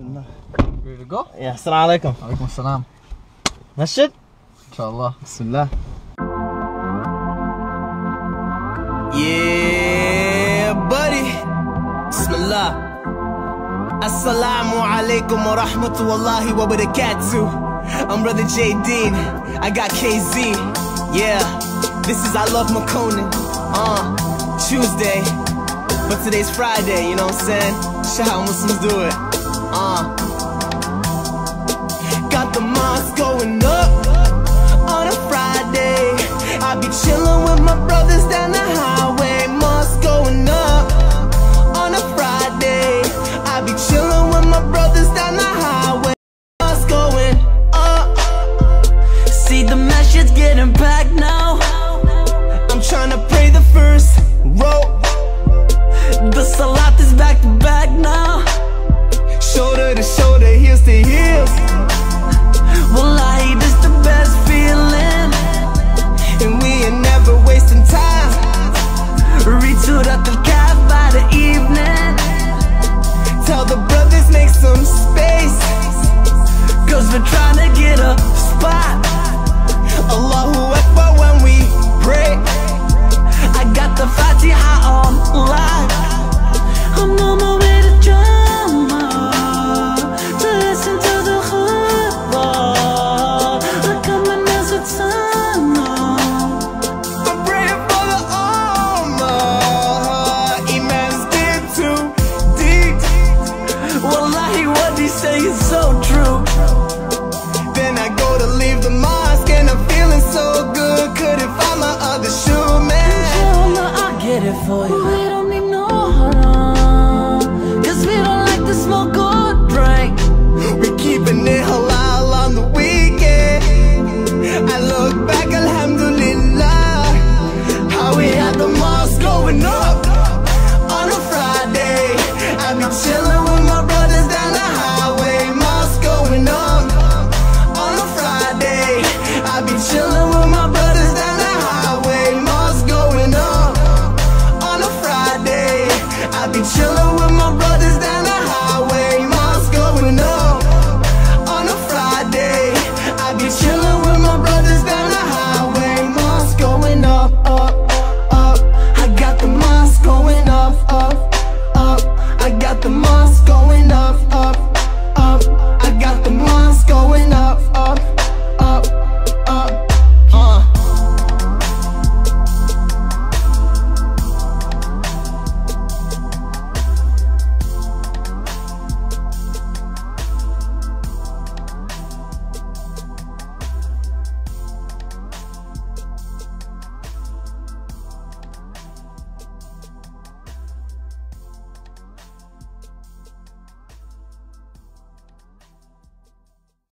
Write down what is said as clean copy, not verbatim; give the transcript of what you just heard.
Bismillah. Ready to go? Yeah, assalamu alaikum. Alaikum assalam. Masjid? Inshallah. Bismillah. Yeah, buddy. Bismillah. Assalamu alaikum wa rahmatullahi wa barakatuh. I'm Brother J Dean. I got KZ. Yeah, this is I Love Makonnen. Tuesday. But today's Friday, you know what I'm saying? Shout how Muslims do it. Got the mosque going up on a Friday. I be chillin' with my brothers down the highway. Mosque going up on a Friday. I be chillin' with my brothers down the highway. Mosque going up. See the masjid's getting packed now. I'm tryna pray the first row. The salat is back to back now. Shoulder to shoulder, heels to heels. Wallahi, this the best feeling. And we ain't never wasting time. Return at the calf by the evening. Tell the brothers make some space, cause we're trying to get a spot. Allahu Akbar when we pray. I got the Fatiha on live. I'm on my way to Jannah to listen to the khutbah. Look at my nails, it's Sunnah. I'm praying for the Ummah. Iman's get too deep. Wallahi, what he say is so true.